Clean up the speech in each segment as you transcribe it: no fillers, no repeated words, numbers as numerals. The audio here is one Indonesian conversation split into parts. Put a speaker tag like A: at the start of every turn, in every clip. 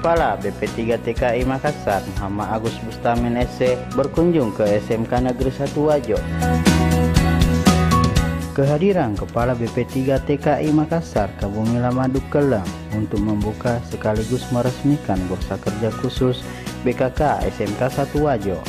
A: Kepala BP3 TKI Makassar, Muhammad Agus Bustamin SC, berkunjung ke SMK Negeri 1 Wajo. Kehadiran Kepala BP3 TKI Makassar ke Bumi Lama Dukelang untuk membuka sekaligus meresmikan bursa kerja khusus BKK SMK 1 Wajo.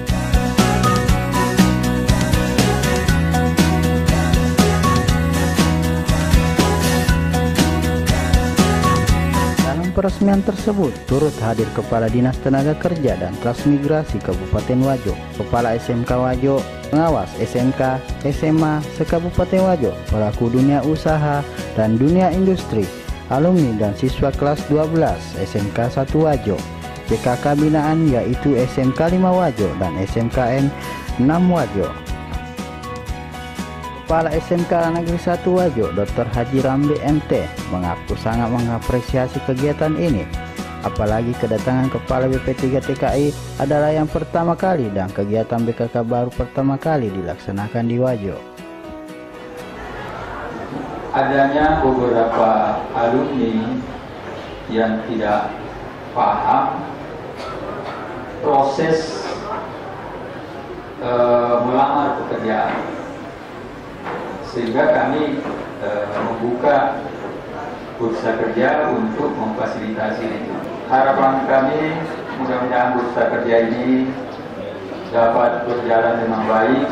A: Peresmian tersebut turut hadir Kepala Dinas Tenaga Kerja dan Transmigrasi Kabupaten Wajo, Kepala SMK Wajo, pengawas SMK, SMA se-Kabupaten Wajo, pelaku dunia usaha dan dunia industri, alumni dan siswa kelas 12 SMK 1 Wajo, PKK binaan yaitu SMK 5 Wajo dan SMKN 6 Wajo. Kepala SMK Negeri 1 Wajo, Dr. Haji Ramli MT, mengaku sangat mengapresiasi kegiatan ini. Apalagi kedatangan Kepala BP3 TKI adalah yang pertama kali dan kegiatan BKK baru pertama kali dilaksanakan di Wajo.
B: Adanya beberapa alumni yang tidak paham proses melamar pekerjaan, sehingga kami membuka bursa kerja untuk memfasilitasi itu. Harapan kami mudah-mudahan bursa kerja ini dapat berjalan dengan baik,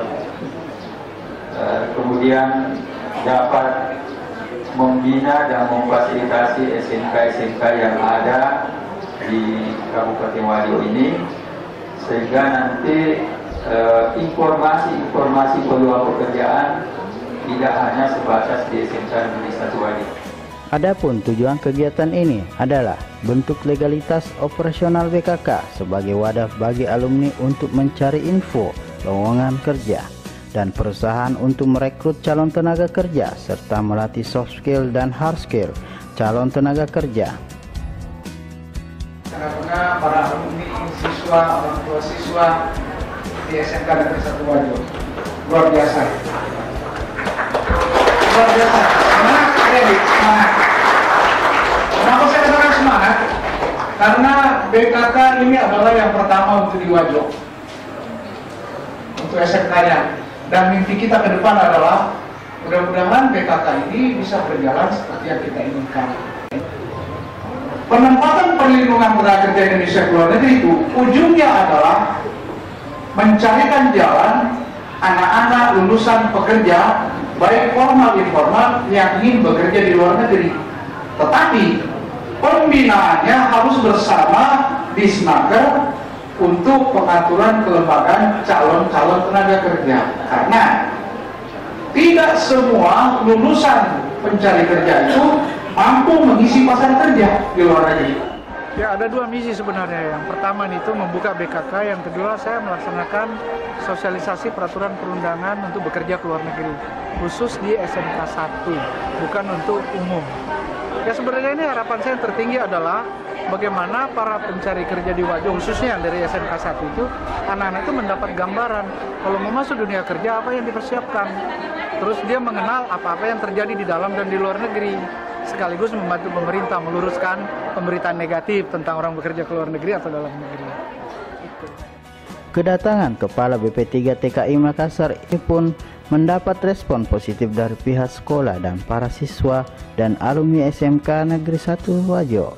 B: kemudian dapat membina dan memfasilitasi SMK-SMK yang ada di Kabupaten Wajo ini, sehingga nanti informasi peluang pekerjaan tidak hanya sebatas di SMK Negeri 1 Wajo.
A: Adapun tujuan kegiatan ini adalah bentuk legalitas operasional BKK sebagai wadah bagi alumni untuk mencari info, lowongan kerja, dan perusahaan untuk merekrut calon tenaga kerja serta melatih soft skill dan hard skill calon tenaga kerja.
C: Karena para alumni, siswa, orang tua siswa di SMK Negeri 1 Wajo luar biasa. Luar biasa. Semangat, semangat. Kenapa saya katakan semangat? Karena BKK ini adalah yang pertama untuk di Wajo, untuk SMK-nya. Dan mimpi kita ke depan adalah mudah-mudahan BKK ini bisa berjalan seperti yang kita inginkan. Penempatan perlindungan tenaga kerja Indonesia ke luar negeri itu ujungnya adalah mencarikan jalan anak-anak lulusan pekerja baik formal informal yang ingin bekerja di luar negeri. Tetapi pembinaannya harus bersama Disnaker untuk pengaturan kelembagaan calon-calon tenaga kerja. Karena tidak semua lulusan pencari kerja itu mampu mengisi pasar kerja di luar negeri.
D: Ya, ada dua misi sebenarnya. Yang pertama itu membuka BKK, yang kedua saya melaksanakan sosialisasi peraturan perundangan untuk bekerja ke luar negeri, khusus di SMK 1, bukan untuk umum. Ya, sebenarnya ini harapan saya yang tertinggi adalah bagaimana para pencari kerja di Wajo, khususnya dari SMK 1 itu, anak-anak itu mendapat gambaran kalau mau masuk dunia kerja apa yang dipersiapkan. Terus dia mengenal apa-apa yang terjadi di dalam dan di luar negeri, sekaligus membantu pemerintah meluruskan pemberitaan negatif tentang orang bekerja ke luar negeri atau dalam negeri.
A: Kedatangan Kepala BP3 TKI Makassar ini pun mendapat respon positif dari pihak sekolah dan para siswa dan alumni SMK Negeri 1 Wajo.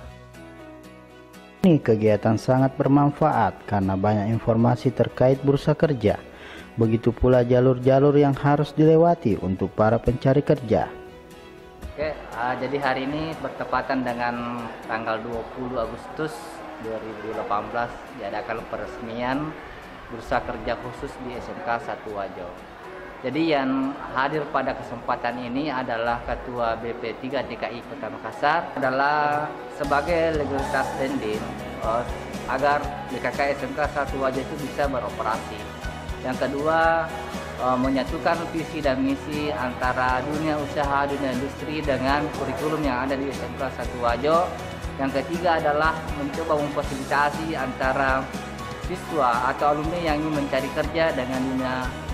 A: Ini kegiatan sangat bermanfaat karena banyak informasi terkait bursa kerja. Begitu pula jalur-jalur yang harus dilewati untuk para pencari kerja.
E: Oke, jadi hari ini bertepatan dengan tanggal 20 Agustus 2018 diadakan peresmian bursa kerja khusus di SMK 1 Wajo. Jadi yang hadir pada kesempatan ini adalah Ketua BP3 TKI Kota Makassar, adalah sebagai legalitas standing agar BKK SMK 1 Wajo itu bisa beroperasi. Yang kedua, menyatukan visi dan misi antara dunia usaha, dunia industri dengan kurikulum yang ada di SMK 1 Wajo. Yang ketiga adalah mencoba memfasilitasi antara siswa atau alumni yang ingin mencari kerja dengan dunia